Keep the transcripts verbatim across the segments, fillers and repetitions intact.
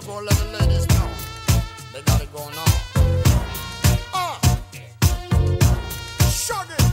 twenty-four, let the ladies know. They got it going on. Uh. Shut it.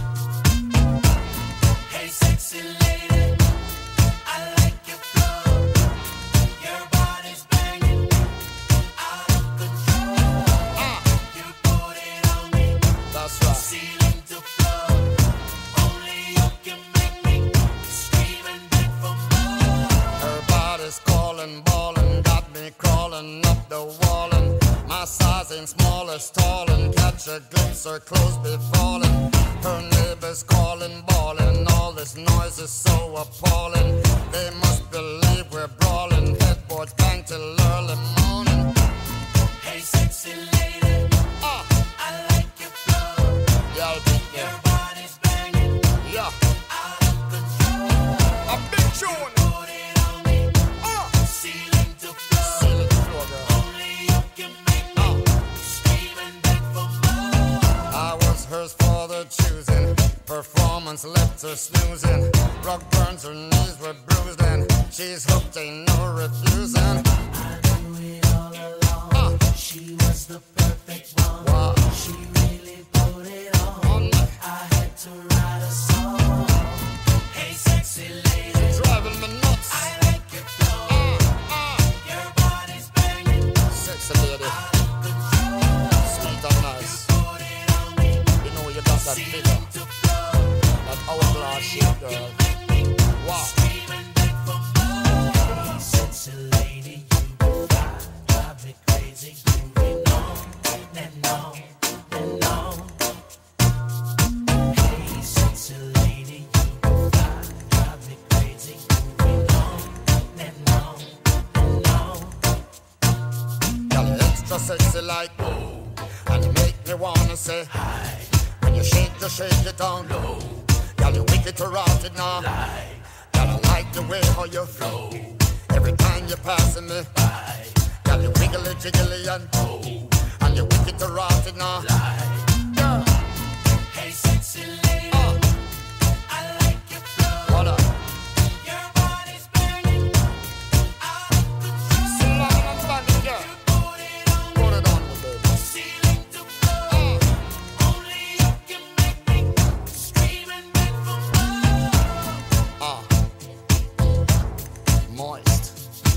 Hey, sexy lady, I like your flow. Your body's banging, out of control. Uh. You put it on me. That's right. Ceiling to floor. Only you can make me scream and beg for more. Her body's calling, ballin', got me crawling up the wall. And my size ain't small as tall. And catch a glimpse, her clothes be falling. Her neighbors calling, bawling. All this noise is so appalling. They must believe we're brawling. Headboards bang till early morning. Hey, sexy lady, Uh, I like your flow. yeah, I'll be Your there. body's banging, Yeah, out of control. a big tune. Put it on me. Uh, Ceiling to floor. ceiling to floor, girl. Only you can make me Uh, scream and beg for more. I was hers for the choosing. Performance left her snoozing. Rock burns, her knees were bruised, and she's hooked, ain't no refusing. I knew it all along. Uh, She was the perfect one. wow. She really put it on. On me, I had to write a song. Hey, sexy lady, driving me nuts. I like your flow. Uh, uh, Your body's banging, sexy lady, out of control. sweet and nice. Put it on me. You know you got that figure, To floor. that hourglass shape, girl. Wow. Scream and beg for more. Sexy lady, you fly, drive me crazy. Moving on and on and on. Hey, sexy lady, you fly, drive me crazy. Moving on and on and on. Girl, you extra sexy like oh, and you make me wanna say hi. When you shake, you shake it down low. Girl, you wicked to rot it now. Girl, I like the way how you flow. Every time you're passing me by. Girl, you wiggly jiggly and oh, and you wicked to rot it now. Girl, Hey, sexy lady, uh, I like your flow. what up? Your body's banging, out of control. Sit down and stand it, girl. Put it on me. Put it on me, baby. Ceiling to floor. Uh, Only you can make me scream and beg for more. uh, moist.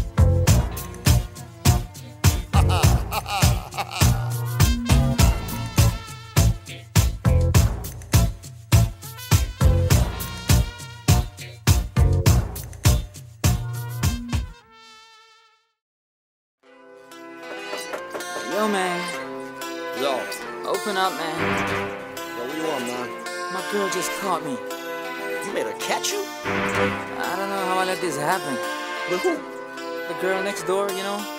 Yo, man, Yo, open up, man. yo, what you want, man? My girl just caught me. You made her catch you? I don't know how I let this happen. With who? The girl next door, you know?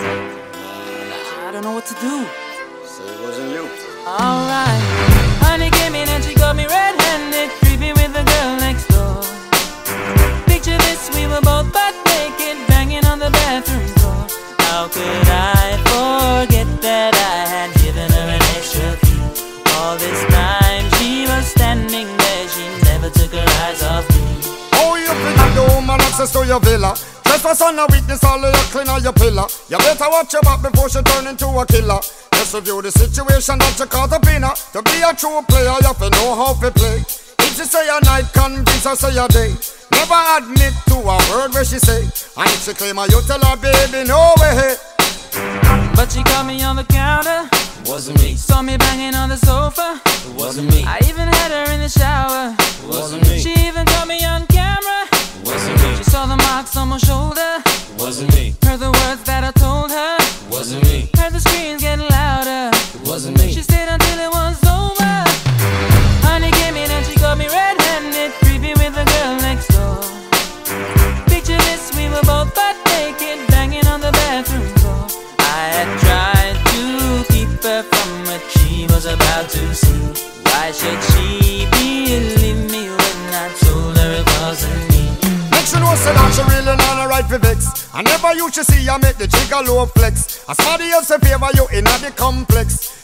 I don't know what to do. Say it wasn't you. Alright. Honey came in and she got me red-handed, creepy with the girl next door. Picture this, we were both butt naked, banging on the bathroom floor. How could I forget that I had given her an extra key? All this time she was standing there, she never took her eyes off me. Oh, you figure the woman access to your villa. Trespass on a witness, all of your clean on your pillar. You better watch your back before she turn into a killer. Just review the situation that you caught up in her. To be a true player, you have to know how to play. If she say a night, convince her say a day. Never admit to a word where she say. And if she claim her, you tell her, baby, no way. But she caught me on the counter, Wasn't me, saw me banging on the sofa. it wasn't me, I even had her in the shower. it wasn't me, She even caught me on camera. it wasn't me, She saw the marks on my shoulder, it wasn't me, heard the words that I told her, it wasn't me, heard the screams getting louder. it wasn't me. She stayed until it was over. Honey came in and she got me red-handed, creepy with the girl next door. Picture this, we were both butt naked, banging on the bathroom floor. I had tried to keep her from what she was about to see. Why should she believe me when I told her it wasn't me? Make sure no say that she really not a right for vex. I never used to see you make the jigger low flex. As somebody else in favor you in the complex.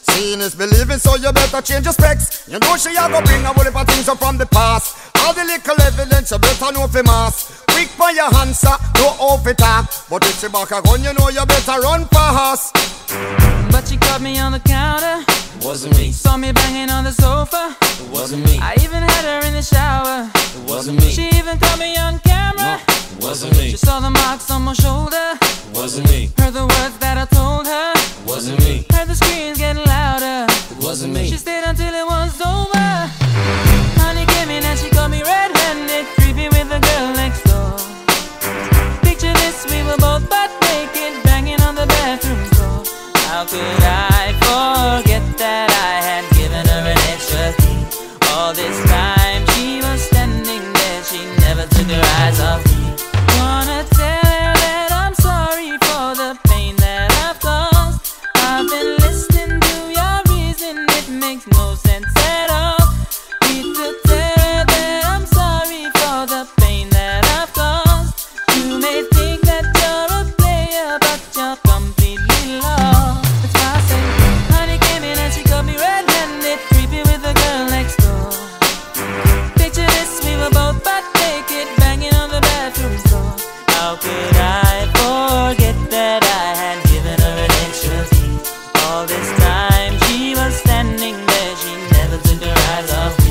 Seeing is believing, so you better change your specs. You know she a go bring a whole heap of things up from the past. All the little evidence you better know fi mass. Quick for your answer, no off it talk. But if she back a gun, you know you better run fast. But she caught me on the counter. It wasn't me. Saw me banging on the sofa. It wasn't me. I even had her in the shower. It wasn't me. She even caught me on camera. It wasn't me. She saw the marks on my shoulder. It wasn't me. Heard the words that I told her. It wasn't me. Heard the screams getting louder. It wasn't me. She stayed until it was over. Honey came in and she caught me red-handed, creepy with the girl next door. Picture this, we were both butt naked, banging on the bathroom floor. How could I forget that I had given her an extra key? All this time she was standing there, she never took her eyes off me. Wanna tell her that I'm sorry for the pain that I've caused. I've been listening to your reason, it makes no sense at all. Need to tell her that I'm sorry for the pain that I've caused. You may think that you're a player, but you're completely lost. That's why I say, honey came in and she got me red-handed, creepy with the girl next door. Picture this, we were both butt naked, banging on the bathroom floor. How could I forget that I had given her an extra key? All this time she was standing there, she never took her eyes off me.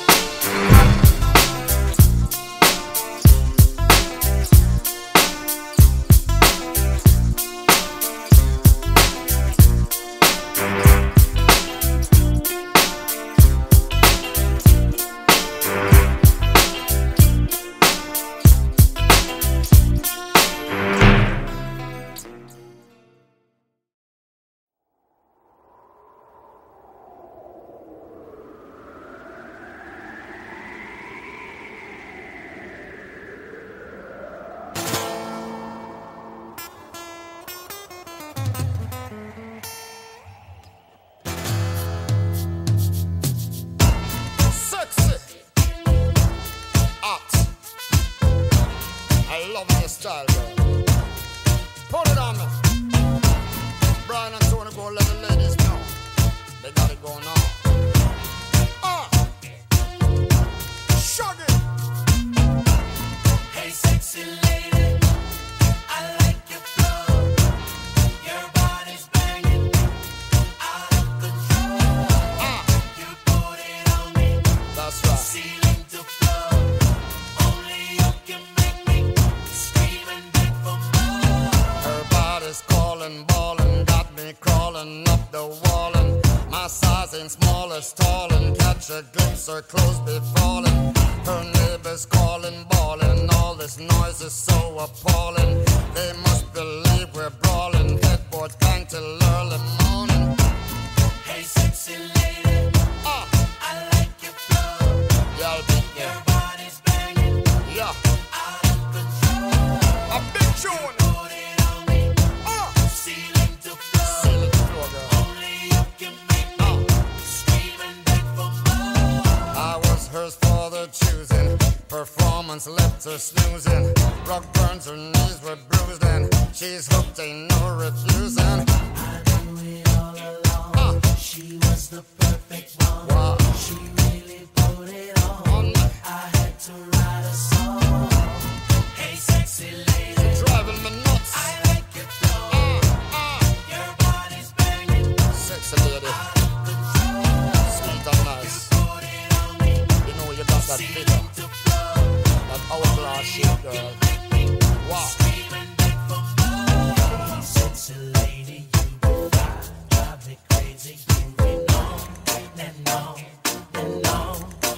Sexy, hot. I love your style, girl. Put it on me. Brian and Tony, go let the ladies know they got it going on. Ah, shut it. Hey, sexy lady, I like your flow. Your body's banging, out of control. Ah, You put it on me, that's right. ceiling to floor. Only you can make me scream and beg for more. Her body's calling, ballin', got me crawling up the wall, and my size ain't small as tall, and catch a glimpse, her clothes be falling. Her neighbors calling, bawling, all this noise is so appalling. They must believe we're brawling, headboard bang till early morning. Hey, sexy lady, Ah, I like your flow. yeah, big Your yeah, body's banging, yeah, out of control. a big tune. Put it on me, Ah, ceiling to floor. seal it through, girl. Only you can make me Ah. scream and beg for more. I was hers for the choosing. Performance left her snoozing. Rock burns, her knees were bruised, and she's hooked, ain't no refusing. I knew it all along. Ah, She was the perfect one. wow, She really put it on. on me, I had to write a song. Hey, sexy lady, driving me nuts. I like your flow. Ah, ah, Your body's banging, sexy lady, out of control. sweet and nice. Put it on me, You know you got that figure, ceiling to floor. that hourglass shape, girl. Make me Wow, scream and beg for more. Sexy lady, you drive, drive me crazy. Moving on and on and on.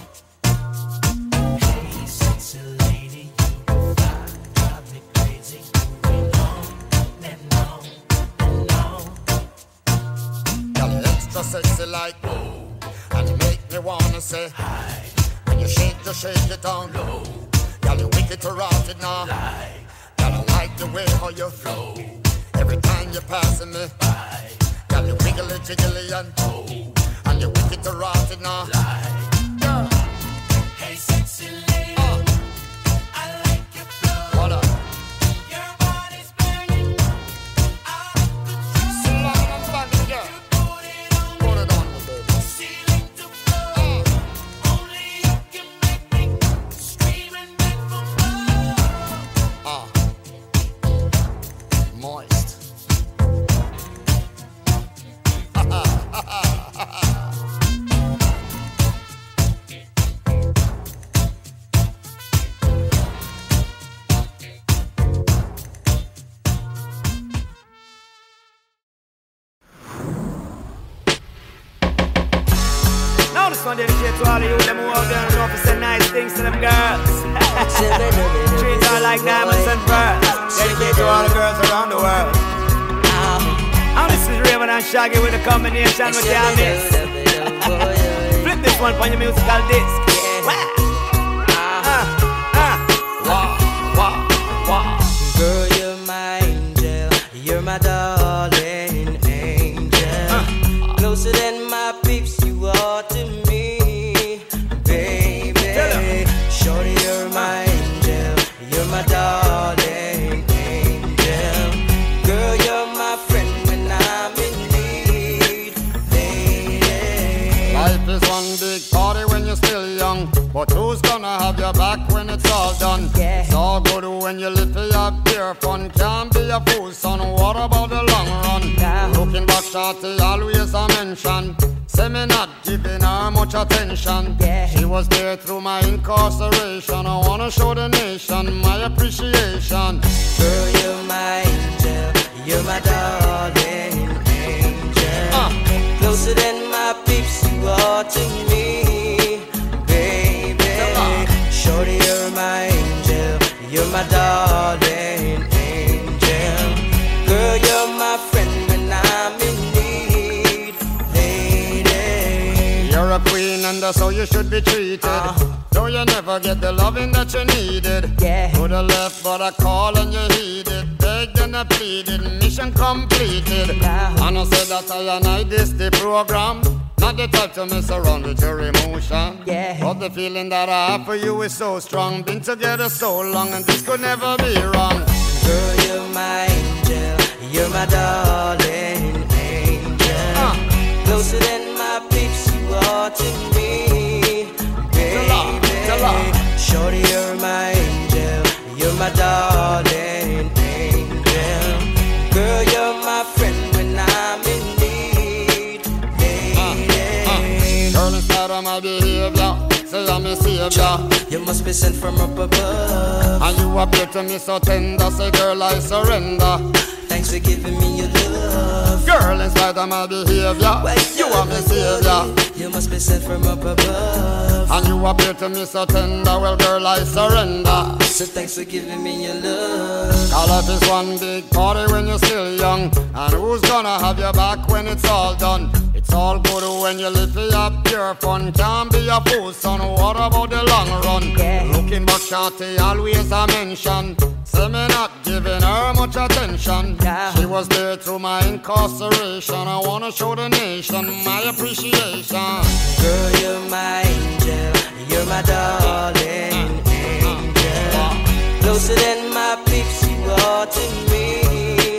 Hey, sexy lady, you drive, drive me crazy. Moving on and on and on. girl, you extra sexy like whoa, and you make me wanna say hi. When you shake, you shake it down low. Girl, you wicked to rot it now. Girl, I like the way how you flow. Every time you're passing me by. Girl, you wiggly jiggly and oh, and you wicked to rot it now. Girl, Hey, sexy lady, ah, I like your flow. what up? Your body's banging, out of control. Slam and bang it, girl. Put it on me. Put one dedicated to all of you them who out there and know to say nice things to them girls. Treat her like diamonds and pearls. Dedicated to all the girls around the world. And this is Raven and Shaggy with a combination with your miss. Flip this one for your musical disc. Girl, you're my angel, you're my darling angel. uh. Closer than my peeps, you are to me, baby. Shorty, you're my angel, you're my darling angel. Girl, you're my friend when I'm in need, lady. Life is one big party when you're still young, but who's gonna have your back when it's all done? Yeah. It's all good when you live for your pure fun. Can't be a fool, son, what about the long run? Nah. Looking back, shorty, always a mention. Say me not giving her much attention. Yeah. She was there through my incarceration. I wanna show the nation my appreciation. Girl, you're my angel, you're my darling angel. uh. Closer than my peeps, you are to me, baby. Shorty, you're my angel, you're my darling angel. Girl, you're my friend when I'm in need, lady. You're a queen and that's how you should be treated. uh-huh. Though you never get the loving that you needed. Yeah. To the left but I call and you heeded. Begged and I pleaded, mission completed. Nah. And I said that I and I this the program. Not the type to mess around with your emotion. Yeah. But the feeling that I have for you is so strong. Been together so long and this could never be wrong. Girl, you're my angel, you're my darling angel. uh. Closer than my peeps, you are to me, baby. Shorty, you're my angel, you're my darling angel. Girl, you're my friend when I'm in need, lady. Girl, instead of my behavior, say I'm a savior. You must be sent from up above. And you appear to me so tender. Say girl, I surrender. Thanks for giving me your love. Girl, in spite of my behavior, Wait, you are my savior. You must be sent from up above. And you appear to me so tender. Well girl, I surrender. So thanks for giving me your love. Call life is one big party when you're still young. And who's gonna have your back when it's all done? It's all good when you live for your pure fun. Can't be a fool, son, what about the long run? Yeah. Looking back, shorty, always a mention. Say me not giving her much attention. Yeah. She was there through my incarceration. I wanna show the nation my appreciation. Girl, you're my angel, you're my darling angel. Closer than my peeps, you are to me,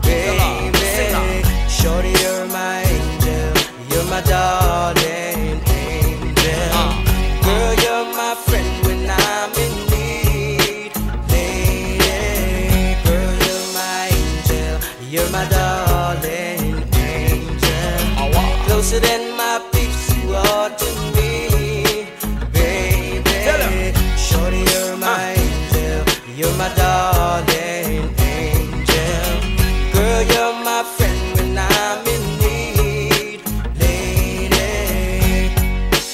baby. Shorty, you're my angel, you're my darling angel. Girl, you're my friend when I'm in need, lady. Girl, you're my angel, you're my darling angel. Closer than my peeps, you are to me, baby. Shorty, you're my angel, you're my darling angel. Girl, you're my friend when I'm in need, lady.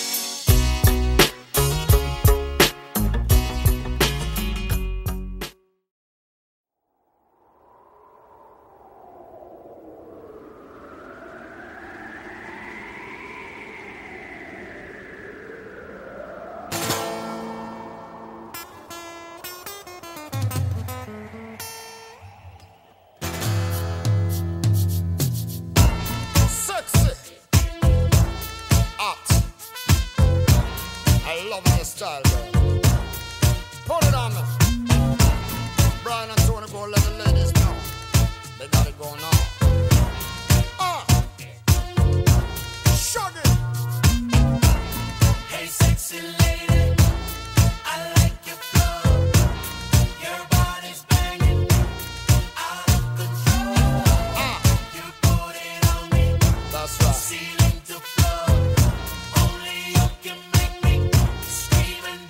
Sexy, hot. I love your style, girl. Put it on me. Brian and Tony, go let the ladies know. They got it going on. Uh. Shaggy. Hey, sexy lady, I like your flow. Your body's banging, out of control. Uh. You put it on me, That's right. ceiling to floor. Only you can make me scream and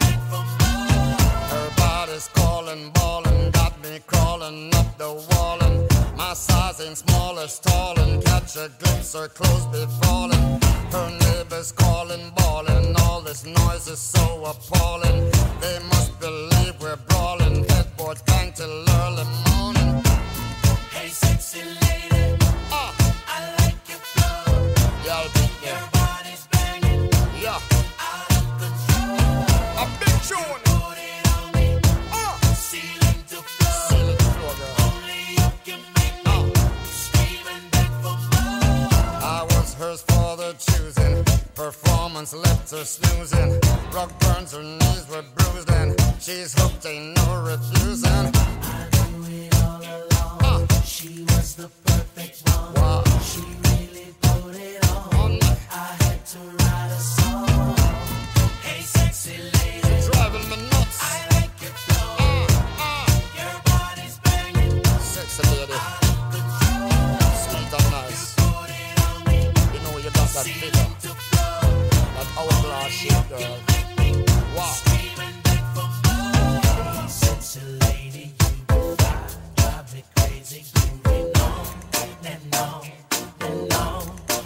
is stalling, catch a glimpse, her clothes be falling. Her neighbors calling, bawling, all this noise is so appalling. They must believe we're brawling, headboards bang till early morning. Hey, sexy lady, Ah, I like your flow. yeah, I'll be Your there. body's banging Yeah, out of control. a big tune. Put it on me, Ah, ceiling to floor. seal it floor, girl. Only you can make me scream and beg for more. I was hers for the choosing. Performance left her snoozing. Rock burns, her knees were bruised, and she's hooked, ain't no refusing. I knew it all along. Ah, She was the perfect one. wow. She really put it on. On me, I had to write a song. Hey, sexy lady, driving me nuts. I like your flow. Ah, ah, Your body's banging sexy lady, out of control. sweet and nice. Put it on me, You know you got that figure, to flow. that hourglass shape, girl. Wow. Scream and beg for more. Sexy lady, you fly, drive me crazy, grooving on and on and on.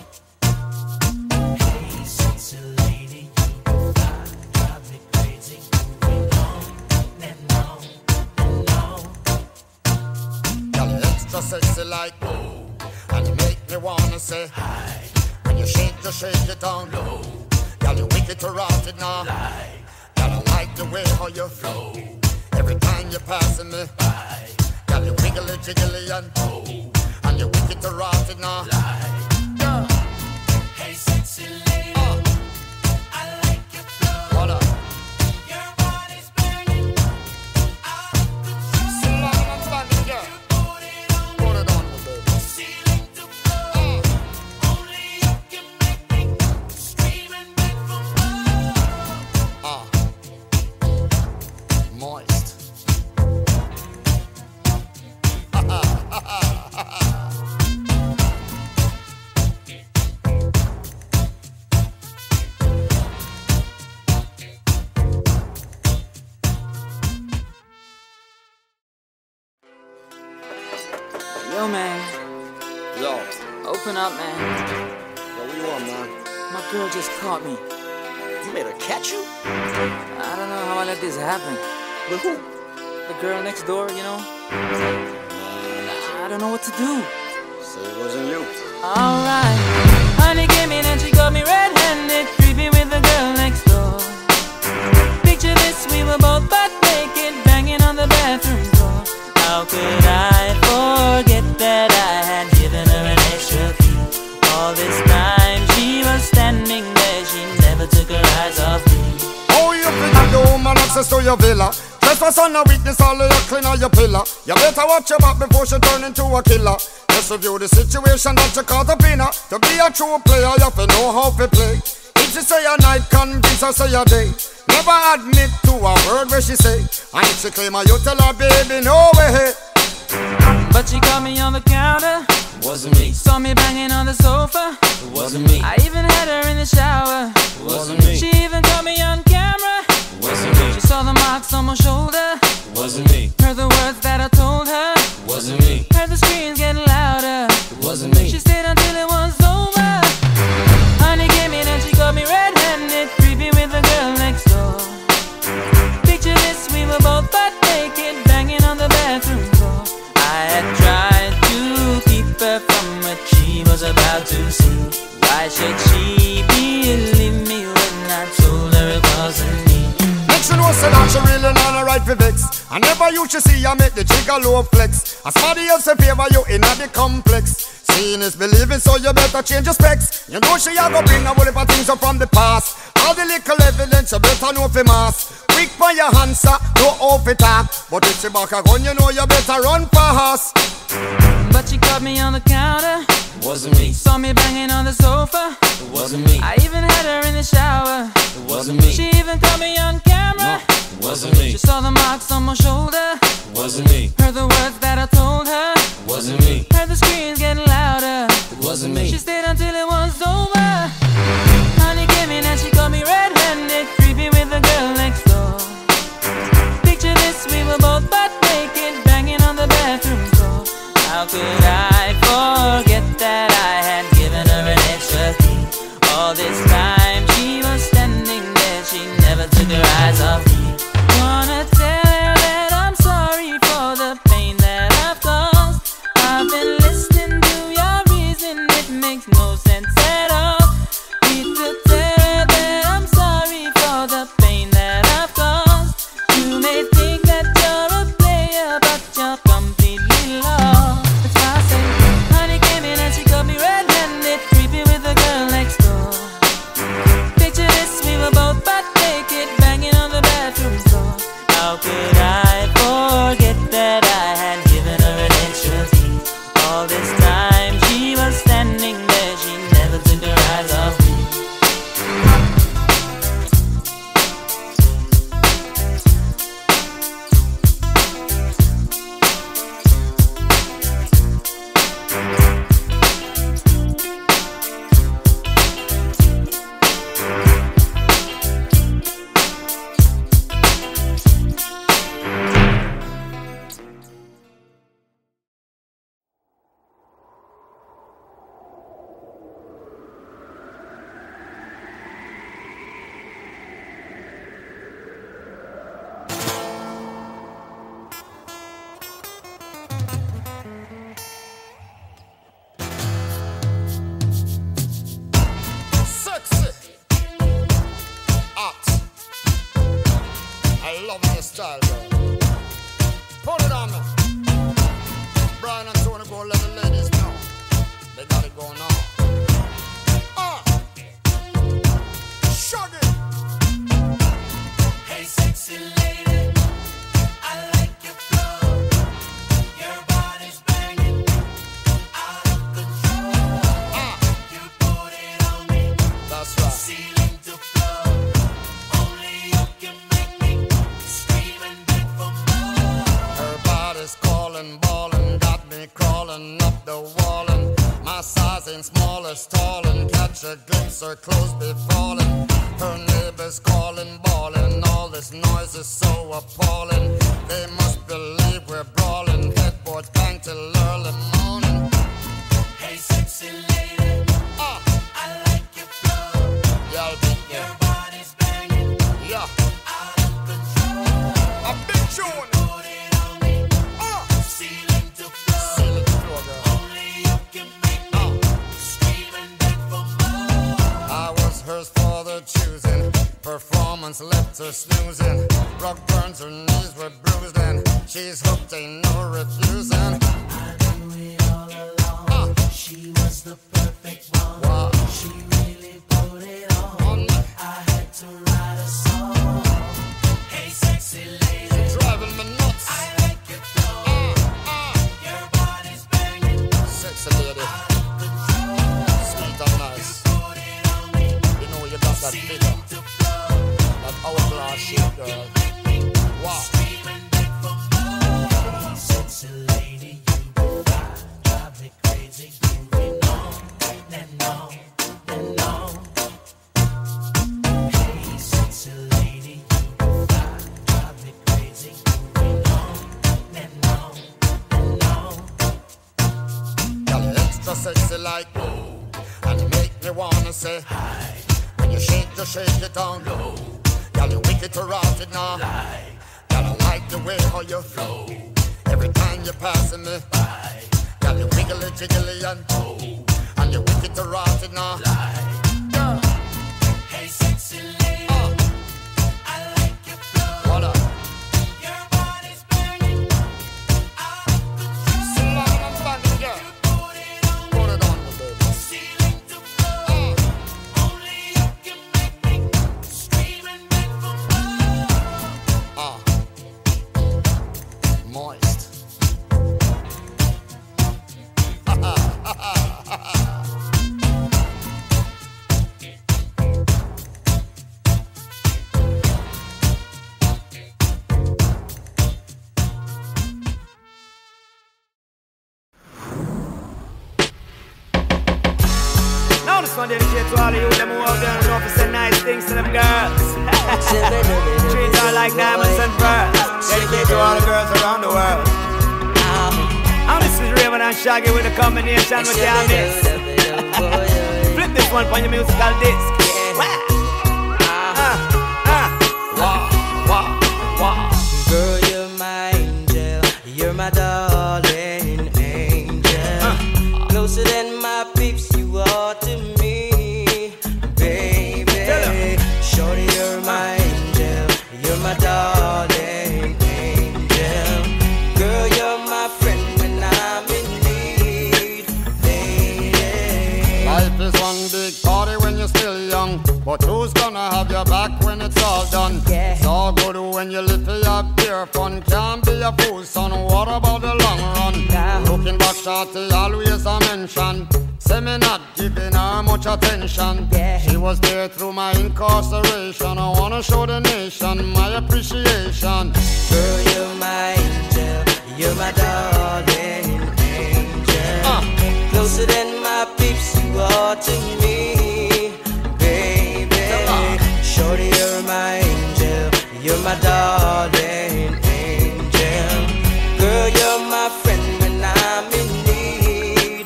Hey, sexy lady, you fly, drive me crazy, grooving on and on and on. Girl, you extra sexy like oh, and you make me wanna say hi. When you shake, you shake it down low. Girl, you wicked to rot it now. Girl, I like the way how you flow. Every time you're passing me by. Girl, you wiggly jiggly and oh, and you wicked to rot it now. Yeah. Hey, sexy lady, Ah, I like your flow. what up? Your body's banging out of control. So long and standing, girl. Put it on Put it on me, baby. ceiling to floor. Ah, Only you can make me scream and beg for more. ah. Moist. Yo, man, Yo, open up, man. yo, what you want, man? My girl just caught me. You made her catch you? I don't know how I let this happen. With who? The girl next door, you know? I don't know what to do. Say it wasn't you. Alright. Honey came in and she got me red-handed, creepy with the girl next door. Picture this, we were both butt naked, banging on the bathroom door. How could I forget that I had given her an extra key? All this time she was standing there, she never took her eyes off me. Oh, you feel the woman access to your villa. Trespass on a weakness, all of your clean on your pillar. You better watch your back before she turn into a killer. Just review the situation that you caught up in her. To be a true player, you have to know how to play. If she say a night, convince her say a day. Never admit to a word where she say. And if she claim her, you tell her, baby, no way. But she caught me on the counter, Wasn't me. saw me banging on the sofa. It wasn't me. I even had her in the shower. It wasn't me. She even caught me on camera. It wasn't me. She saw the marks on my shoulder, It wasn't me. heard the words that I told her, It wasn't me. heard the screams getting louder. It wasn't me. She stayed until it was over. Honey came in and she got me red-handed, creepy with the girl next door. Picture this, we were both butt naked, banging on the bathroom door. I had tried to keep her from what she was about to see. Why should she believe me when I told her it wasn't me? Make she know say that she really not a right for vex. I never used to see you make the jigger low flex. As somebody else in favor you in the complex. Seeing is believing, so you better change your specs. You know she a go bring a whole heap of things up from the past. All the little evidence you better know for mass. Quick for your answer, no off it up. But if she back a gun, you know you better run fast. But she caught me on the counter, It wasn't me. saw me banging on the sofa. It wasn't me. I even had her in the shower. It wasn't me. She even caught me on camera. It wasn't me. She saw the marks on my shoulder, It wasn't me. heard the words that I told her, It wasn't me. heard the screams getting louder. It wasn't me. She stayed until it was over. Honey came in and she got me red-handed, creepy with the girl next door. Picture this, we were both butt naked, banging on the bathroom door. How could I forget rising small or stalling, catch a glimpse, her clothes be falling. Her neighbors calling, bawling, all this noise is so appalling. They must believe we're brawling, headboards bang till early morning. Hey, sexy lady, Ah, I like your flow. yeah, I think Your yeah. body's banging Yeah, out of control. a big tune. Put it on me, Ah, ceiling to floor. seal it floor, girl. Only you can make me scream and beg for more. I was hers for the choosing. Performance left her snoozing. Rock burns, her knees were bruised, and she's hooked, ain't no refusing. I knew it all along. Ah, She was the perfect one. wow. She really put it on. On me, I had to write a song. Hey, sexy lady, driving me nuts. I like your flow. Ah, ah, Your body's banging sexy lady, out of control. sweet and nice. Put it on me, You know you got that figure, to floor. that hourglass shape, girl. Wow. Scream and beg for more. Sexy lady, you fly, drive me crazy. Moving on and on and on. Hey, sexy lady, you fly, drive me crazy. Moving on and on and on. Girl, you extra sexy like oh, and make me wanna say hi. When you shake, you shake it down low. Girl, you wicked to rot it now. Girl, I like the way how you flow. Every time you're passing me by. Girl, you wiggly jiggly and oh, and you wicked to rot it now. Girl, Hey, sexy lady, uh, I like your flow. what up? Your body's banging out of control. Sing along and bang, girl. Put it on Put it on me, baby. ceiling to floor. Uh, Only you can make me scream and beg for more. uh, moist. Now this one dedicated to all of you them who out there and know to say nice things to them girls. Treat her like diamonds and pearls. Dedicated to all the girls around the world. And this is Raymond and Shaggy with a combination with your mix. Flip this one on your musical disc. Wah. Ah, ah. Wow, wow, wow. Girl, you're my angel, you're my darling angel. Closer than my peeps, you are to me, baby. Shorty, you're my angel, you're my darling angel. Girl, you're my friend when I'm in need, lady. Life is one big party when you're still young, but who's gonna have your back when it's all done? Yeah. It's all good when you live for your pure fun. Can't be a fool, son. What about the long run? Yeah. Looking back, shorty, always a mention. Say me not giving her much attention. Yeah. She was there through my incarceration. I wanna show the nation my appreciation. Girl, you're my angel, you're my darling angel. Uh. Closer than my peeps, you are to me, baby. Shorty, you're my angel, you're my darling angel. Girl, you're my friend when I'm in need,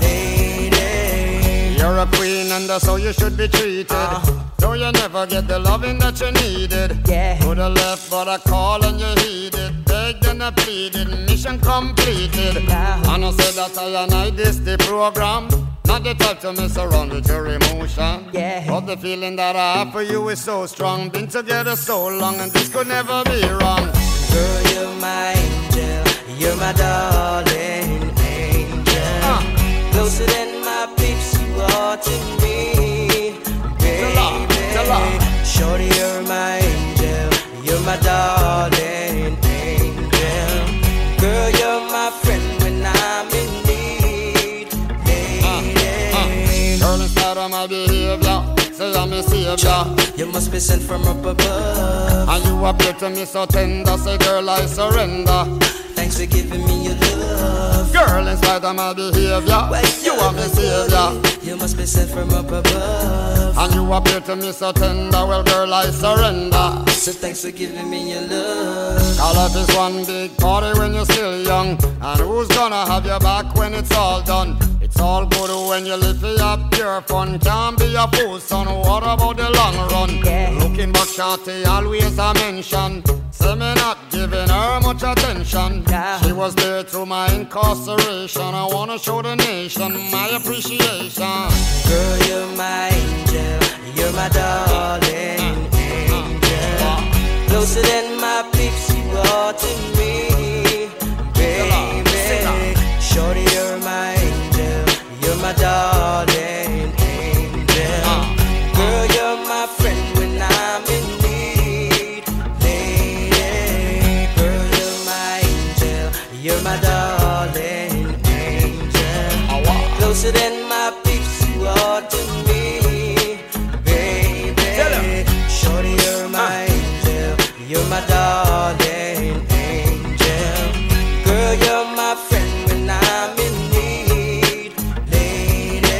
lady. You're a queen and that's how you should be treated. Uh-huh. Though you never get the loving that you needed. Yeah. Could have left but I called and you heeded. Begged and I pleaded, mission completed. Uh-huh. And I said that I and I this the program. Not the type to mess around with your emotion. Yeah. But the feeling that I have for you is so strong. Been together so long and this could never be wrong. Girl, you're my angel, you're my darling angel. Uh. Closer than my peeps, you are to me, baby. Tell her. Shorty, you're my angel, you're my darling angel. Girl, you're my friend when I'm in need, lady. Girl, instead of my behavior, say I'm a savior. You must be sent from up above. And you appear to me so tender, say girl I surrender. thanks for giving me your love. Girl, in spite of my behavior, Well, you are my savior. You must be sent from up above. And you appear to me so tender. Well, girl, I surrender. So thanks for giving me your love. Call up is one big party when you're still young. And who's gonna have your back when it's all done? It's all good when you live for your pure fun. Can't be a fool, son. What about the long run? Yeah. Looking back, shawty, always a mention. Say me not giving her much attention. Yeah. She was there through my incarceration. I wanna show the nation my appreciation. Girl, you're my angel. You're my darling angel. Closer than my peeps, you are to me, baby. Shorty, you're my angel. You're my darling angel. Girl, you're my friend when I'm in need, lady. Girl, you're my angel. You're my darling angel. Closer than my peeps, you are to me, baby. Shorty, you're my angel. You're my darling angel. Girl, you're my friend when I'm in need, lady.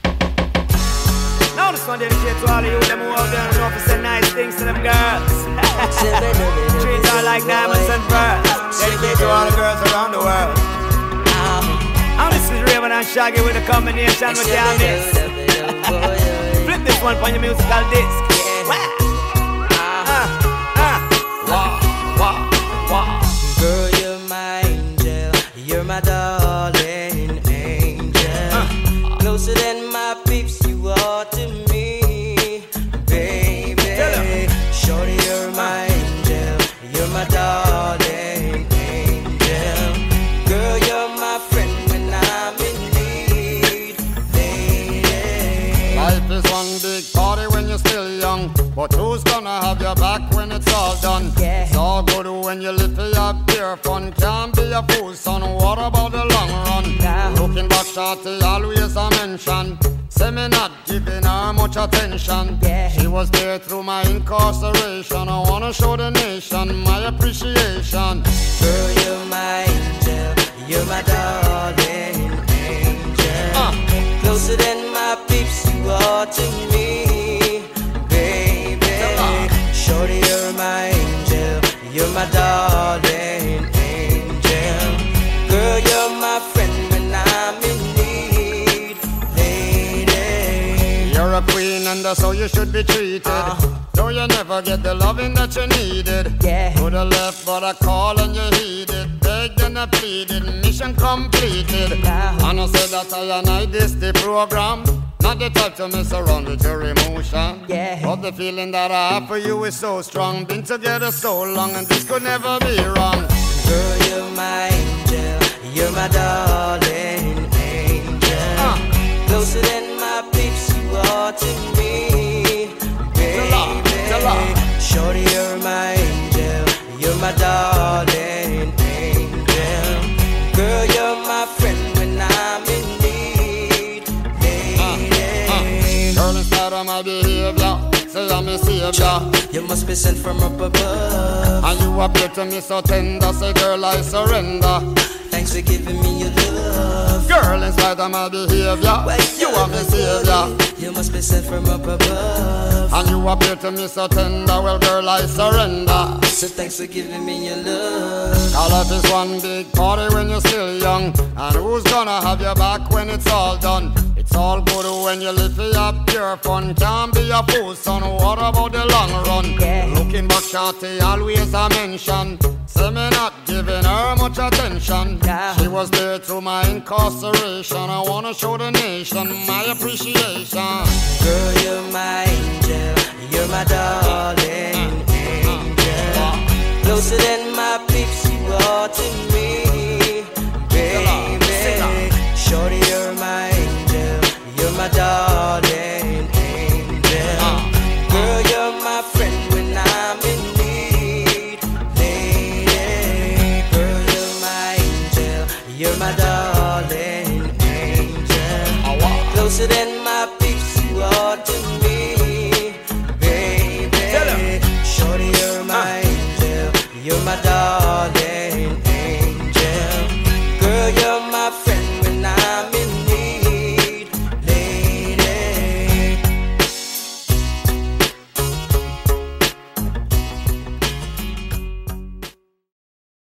Now this one dedicated to all of you, them who out there and know for say nice things to them girls. Treat her like diamonds and pearls. Dedicate to all the girls around the world. And this is Raven and Shaggy with a combination with your miss. Flip this one on your musical disc. Wow. Girl, you're my angel, you're my darling angel. uh. Closer than my peeps, you are to me, baby. Shorty, you're my angel, you're my darling angel. Girl, you're my friend when I'm in need, lady. Life is one big party when you're still young, but who's gonna have your back when it's all done? Yeah. It's all good when you live for your pure fun. Can't be a fool, son. What about the long run? Nah. Looking back, shorty, always a mention. Say me not giving her much attention. Yeah. She was there through my incarceration. I wanna show the nation my appreciation. Girl, you're my angel, you're my darling angel. uh. Closer than my peeps, you are to me, baby. Shorty, you're my angel, you're my darling angel. Girl, you're my friend when I'm in need, lady. You're a queen and that's how you should be treated. uh. Though you never get the loving that you needed. Yeah. To the left but I call and you heeded. Begged and I pleaded, mission completed. Now. And I said that I and I this the program. Not the type to mess around with your emotion. Yeah. But the feeling that I have for you is so strong. Been together so long and this could never be wrong. Girl, you're my angel, you're my darling angel. uh. Closer than my peeps, you are to me, baby. Shorty, you're my angel, you're my darling angel. Girl, you're my friend when I'm in need, lady. Girl, instead of my behavior, say I'm a savior. You must be sent from up above. And you appear to me so tender. Say girl, I surrender. Thanks for giving me your love. Girl, in spite of my behavior, Wait, you are my savior. You must be sent from up above. And you appear to me so tender. Well, girl, I surrender. So thanks for giving me your love. Call life is one big party when you're still young. And who's gonna have your back when it's all done? It's all good when you live for your pure fun. Can't be a fool, son. What about the long run? Yeah. Looking back, shorty, always a mention. Say me not giving her much attention. Yeah. She was there through my incarceration. I wanna show the nation my appreciation. Girl, you're my angel, you're my darling angel. Closer than my peeps, you are to me, baby. Shorty, you're my angel, you're my darling angel. Girl, you're my friend when I'm in need, lady. Girl, you're my angel, you're my darling angel. Closer than